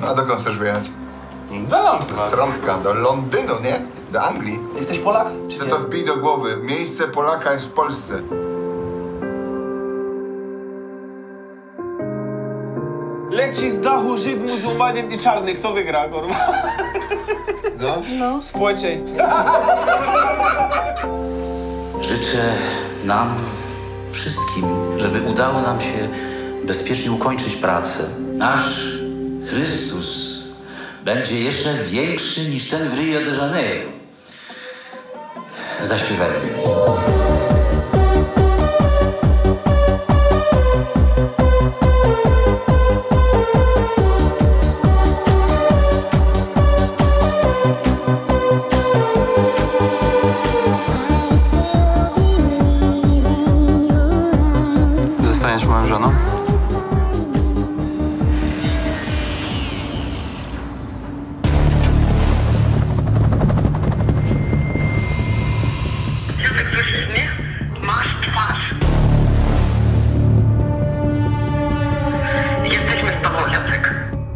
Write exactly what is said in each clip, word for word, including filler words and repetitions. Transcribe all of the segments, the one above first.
A dokąd chcesz wyjechać? Do Lądka. Z Rądka, do Londynu, nie? Do Anglii. Jesteś Polak? Czy to wbij do głowy? Miejsce Polaka jest w Polsce. Leci z dachu Żyd, muzułmanin i czarny. Kto wygra, kurwa? No? No. Społeczeństwo. Życzę nam, wszystkim, żeby udało nam się bezpiecznie ukończyć pracę. Nasz Chrystus będzie jeszcze większy niż ten w Rio de Janeiro. Zaśpiewajmy. Zostaniesz moją żoną? Jacek, słyszysz mnie? Masz twarz. Jesteśmy z tobą, Jacek.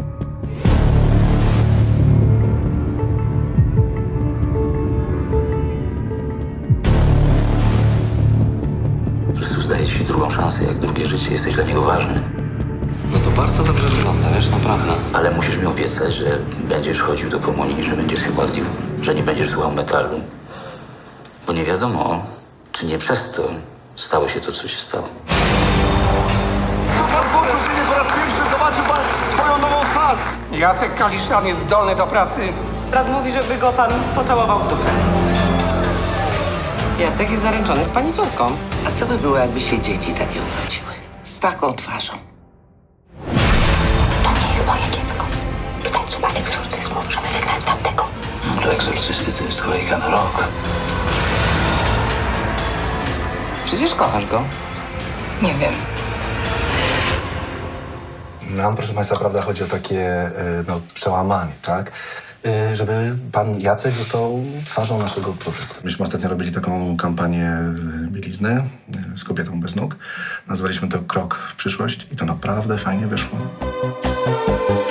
Chrystus daje ci drugą szansę, jak drugie życie. Jesteś dla niego ważny. No to bardzo dobrze wygląda, wiesz, naprawdę. Ale musisz mi obiecać, że będziesz chodził do komunii, że będziesz się modlił, że nie będziesz słuchał metalu. Bo nie wiadomo, czy nie przez to stało się to, co się stało. Co pan poczuł, że nie po raz pierwszy zobaczył pan swoją nową twarz? Jacek Kaliszan jest zdolny do pracy. Brat mówi, żeby go pan pocałował w dupę. Jacek jest zaręczony z pani córką. A co by było, jakby się dzieci takie urodziły? Z taką twarzą. To nie jest moje dziecko. Tutaj trzeba egzorcyzmów, żeby wygnać tamtego. No, do egzorcysty to jest kolejka na rok. Przecież kochasz go. Nie wiem. Nam, proszę Państwa, prawda, chodzi o takie y, no, przełamanie, tak? Y, żeby pan Jacek został twarzą naszego produktu. Myśmy ostatnio robili taką kampanię y, bielizny y, z kobietą bez nóg. Nazwaliśmy to Krok w przyszłość i to naprawdę fajnie wyszło.